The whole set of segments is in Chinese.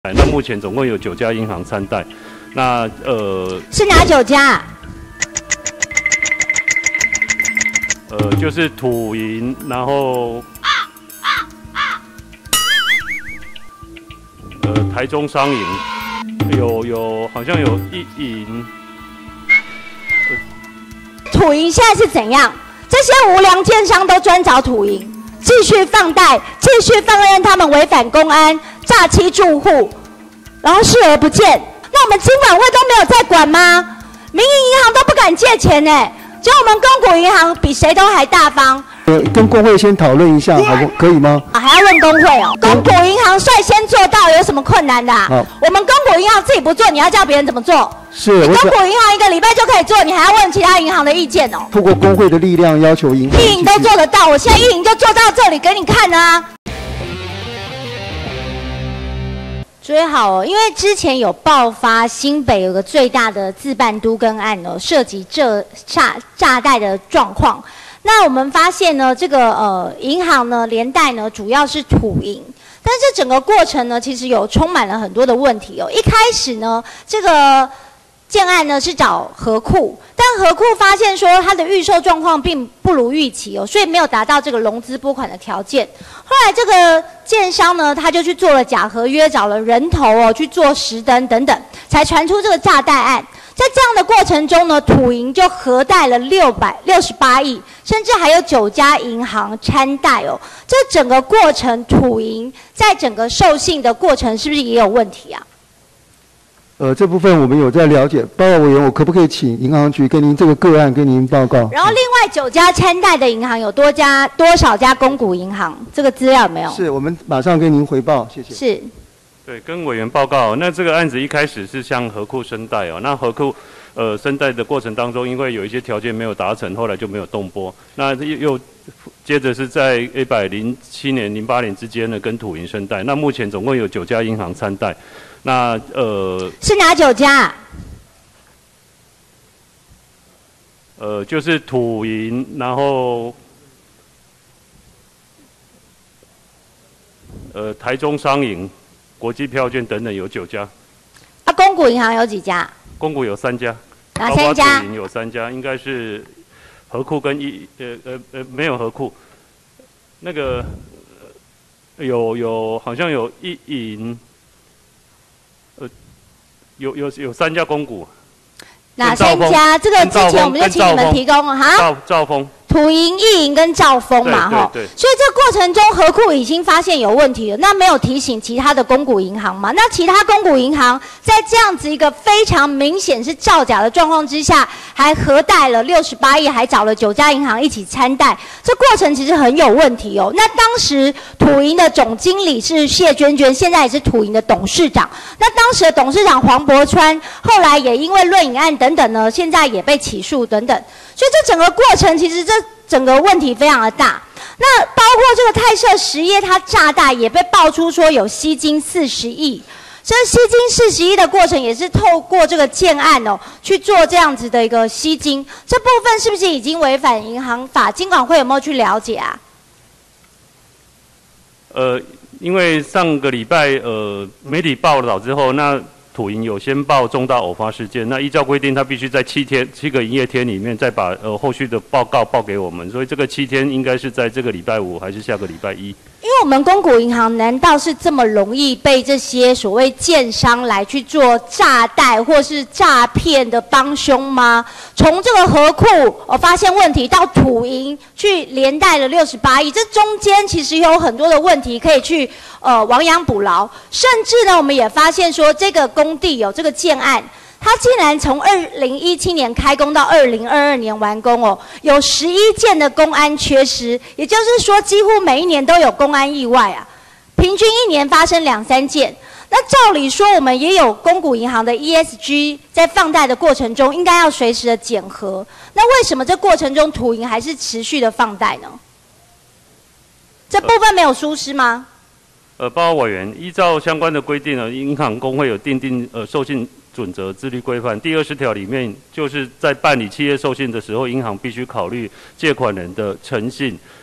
那目前总共有9家银行参贷，那是哪9家？ 就是土银，然后台中商银，好像有一银。 土银现在是怎样？这些无良建商都专找土银，继续放贷，继续放任他们违反公安、诈欺住户，然后视而不见。那我们金管会都没有在管吗？民营银行都不敢借钱呢，只有我们公股银行比谁都还大方。 跟工会先讨论一下，好不可以吗？ 还要问工会哦。公股银行率先做到，有什么困难的啊？我们公股银行自己不做，你要叫别人怎么做？ 是， 你公股银行1个礼拜就可以做，你还要问其他银行的意见哦。 透过工会的力量要求银行， 一银都做得到，我现在一银就做到这里给你看啊。注意好哦，因为之前有爆发新北有个最大的自办都更案哦，涉及诈贷的状况。那我们发现呢，这个银行呢连带呢主要是土银，但是这整个过程呢其实有充满了很多的问题哦。一开始呢，这个建案呢是找合库，但合库发现说它的预售状况并不如预期哦，所以没有达到这个融资拨款的条件。后来这个建商呢，他就去做了假合约，找了人头哦去做实登等等，才传出这个诈贷案。在这样的过程中呢，土银就核贷了668亿，甚至还有9家银行参贷哦。这整个过程，土银在整个授信的过程是不是也有问题啊？ 这部分我们有在了解，报告委员，我可不可以请银行局跟您这个个案跟您报告？ 然后另外9家参贷的银行有多少家公股银行？这个资料有没有？ 是，我们马上跟您回报，谢谢。 是。 对，跟委员报告，那这个案子一开始是向合库申贷哦，那合库申贷的过程当中，因为有一些条件没有达成，后来就没有动拨。那又接着是在107年、08年之间呢，跟土银申贷。那目前总共有9家银行参贷，那是哪9家？ 就是土银，然后台中商银。国际票券等等有9家， 啊，公股银行有几家？ 公股有3家， 哪3家？ 土银有3家，应该是合库跟没有合库，那个好像有一银，有3家公股， 哪3家？这个之前我们就请你们提供了哈。 兆丰。 土银、一银跟兆丰嘛，哈，所以这过程中合库已经发现有问题了，那没有提醒其他的公股银行嘛？那其他公股银行在这样子一个非常明显是造假的状况之下，还核贷了68亿，还找了9家银行一起参贷，这过程其实很有问题哦。那当时土银的总经理是谢娟娟，现在也是土银的董事长。那当时的董事长黄伯川，后来也因为论影案等等呢，现在也被起诉等等。所以这整个过程其实这整个问题非常的大。那包括这个泰盛实业它诈贷也被爆出说有吸金40亿，这吸金40亿的过程也是透过这个建案哦去做这样子的一个吸金，这部分是不是已经违反银行法？金管会有没有去了解啊？ 因为上个礼拜媒体报道之后，那土银有先报重大偶发事件，那依照规定，他必须在7个营业天里面再把后续的报告报给我们，所以这个7天应该是在这个礼拜5还是下个礼拜1？ 因为我们公股银行难道是这么容易被这些所谓建商来去做诈贷或是诈骗的帮凶吗？从这个合库发现问题到土银去连带了68亿，这中间其实有很多的问题可以去亡羊补牢，甚至呢我们也发现说这个工地有这个建案。它竟然从2017年开工到2022年完工哦，有11件的公安缺失，也就是说几乎每一年都有公安意外啊，平均1年发生2-3件。那照理说，我们也有公股银行的 ESG 在放贷的过程中应该要随时的检核，那为什么这过程中土银还是持续的放贷呢？这部分没有疏失吗？ 报告委员，依照相关的规定呢，银行公会有订定授信准则自律规范，第20条里面就是在办理企业授信的时候，银行必须考虑借款人的诚信，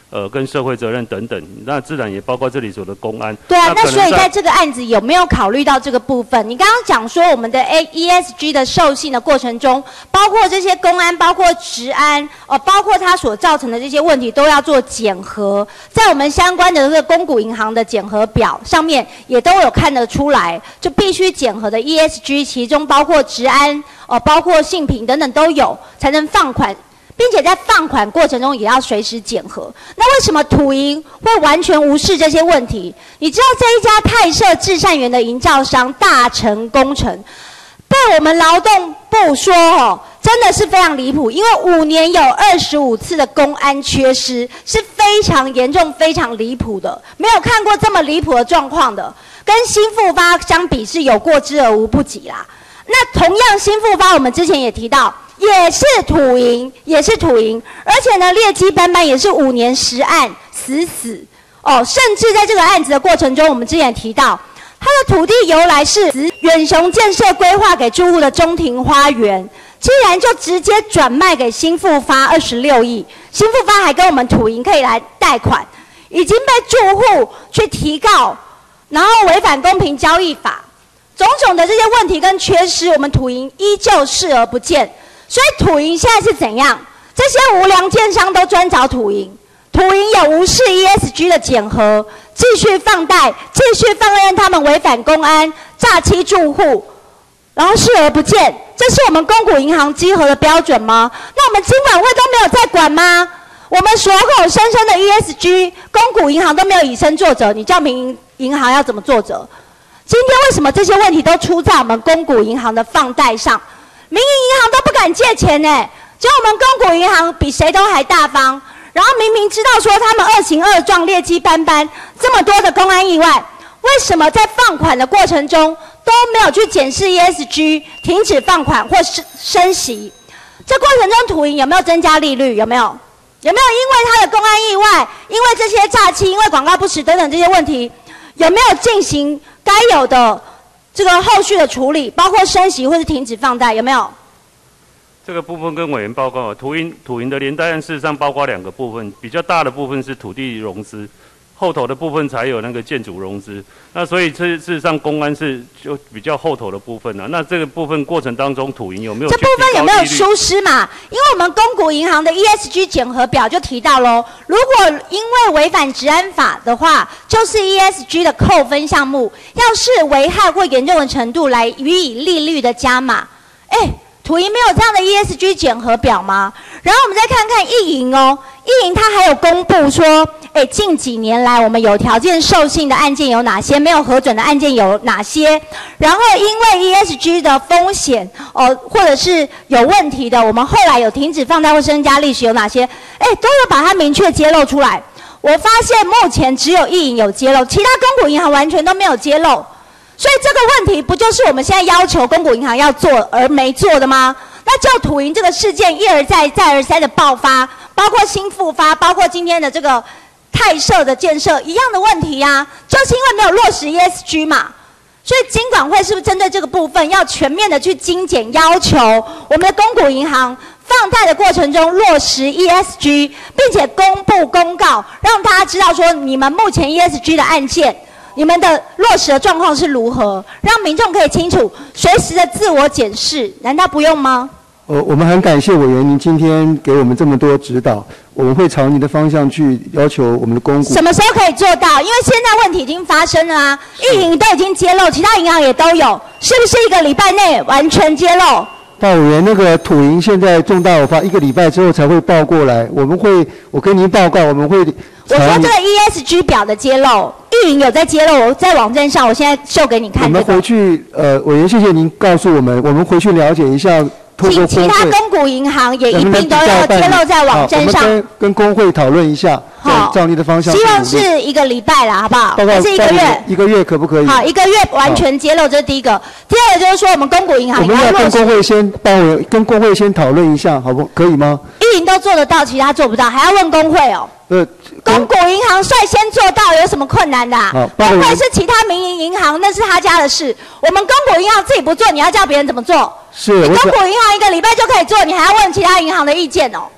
跟社会责任等等，那自然也包括这里所的公安。 对啊，那所以在这个案子有没有考虑到这个部分？你刚刚讲说我们的 ESG 的授信的过程中，包括这些公安，包括职安，包括它所造成的这些问题都要做检核，在我们相关的这个公股银行的检核表上面也都有看得出来，就必须检核的 ESG， 其中包括职安，包括信评等等都有，才能放款。并且在放款过程中也要随时检核。那为什么土银会完全无视这些问题？你知道这一家泰社至善园的营造商大成工程，被我们劳动部说真的是非常离谱，因为5年有25次的公安缺失，是非常严重、非常离谱的，没有看过这么离谱的状况的。跟新复发相比是有过之而无不及啦。那同样新复发，我们之前也提到。也是土银，而且呢，劣迹斑斑，也是5年10案，死甚至在这个案子的过程中，我们之前提到，它的土地由来是远雄建设规划给住户的中庭花园，竟然就直接转卖给新复发26亿，新复发还跟我们土银可以来贷款，已经被住户去提告，然后违反公平交易法，种种的这些问题跟缺失，我们土银依旧视而不见。所以土银现在是怎样？这些无良建商都专找土银，土银也无视 ESG 的检核，继续放贷，继续放任他们违反公安、诈欺住户，然后视而不见。这是我们公股银行稽核的标准吗？那我们金管会都没有在管吗？我们口口声声的 ESG， 公股银行都没有以身作则，你叫民营银行要怎么作则？今天为什么这些问题都出在我们公股银行的放贷上？民营银行都不敢借钱呢，只有我们公股银行比谁都还大方。然后明明知道说他们恶行恶状、劣迹斑斑，这么多的公安意外，为什么在放款的过程中都没有去检视 ESG， 停止放款或升息？这过程中土银有没有增加利率？有没有？有没有因为他的公安意外，因为这些诈欺、因为广告不实等等这些问题，有没有进行该有的？这个后续的处理，包括升息或是停止放贷，有没有？ 这个部分跟委员报告，土银的连带案事实上包括2个部分，比较大的部分是土地融资，后头的部分才有那个建筑融资。那所以事实上公安是就比较后头的部分那这个部分过程当中，土银有没有这部分有没有疏失嘛？因为我们公股银行的 ESG 检核表就提到咯，如果因为违反治安法的话，就是 ESG 的扣分项目，要视危害或严重的程度来予以利率的加码。土银没有这样的 ESG 检核表吗？然后我们再看看一银一银它还有公布说，近几年来我们有条件授信的案件有哪些，没有核准的案件有哪些，然后因为 ESG 的风险或者是有问题的，我们后来有停止放贷或增加利息有哪些，都有把它明确揭露出来。我发现目前只有一银有揭露，其他公股银行完全都没有揭露。所以这个问题不就是我们现在要求公股银行要做而没做的吗？那就土银这个事件一而再再而三的爆发，包括新复发，包括今天的这个泰社的建设一样的问题啊，就是因为没有落实 ESG 嘛。所以金管会是不是针对这个部分要全面的去精简，要求我们的公股银行放贷的过程中落实 ESG， 并且公布公告，让大家知道说你们目前 ESG 的案件。你们的落实的状况是如何，让民众可以清楚，随时的自我检视，难道不用吗？ 我们很感谢委员您今天给我们这么多指导，我们会朝您的方向去要求我们的公股。 什么时候可以做到？因为现在问题已经发生了啊，一银都已经揭露，其他银行也都有，是不是1个礼拜内完全揭露？ 报委员，那个土银现在重大偶发1个礼拜之后才会报过来，我跟您报告，我们会。 我说这个 ESG 表的揭露，一银有在揭露，我在网站上，我现在秀给你看。我们回去，委员，谢谢您告诉我们，我们回去了解一下。 其他公股银行也一并都要揭露在网站上。 我们跟工会讨论一下，照您的方向。 希望是1个礼拜啦，好不好？还是1个月 ？1个月可不可以？ 好，1个月完全揭露，这是第一个。第二个就是说，我们公股银行我们要跟工会先讨论一下，好不？可以吗？ 一银都做得到，其他做不到，还要问工会哦。公股银行率先做到，有什么困难的？工会是其他民营银行，那是他家的事。我们公股银行自己不做，你要叫别人怎么做？ 是。 你公股银行1个礼拜就可以做，你还要问其他银行的意见哦？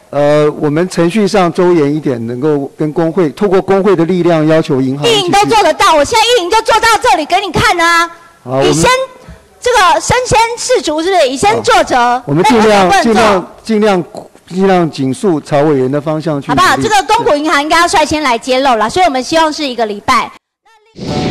我们程序上周延一点，能够跟工会透过工会的力量要求银行。 一营都做得到，我现在一营就做到这里给你看啊。 好， 你先这个身先士卒是不是？以身作则。 我们尽量紧速朝委员的方向去。 好不好？这个公股银行应该要率先来揭露了，所以我们希望是1个礼拜。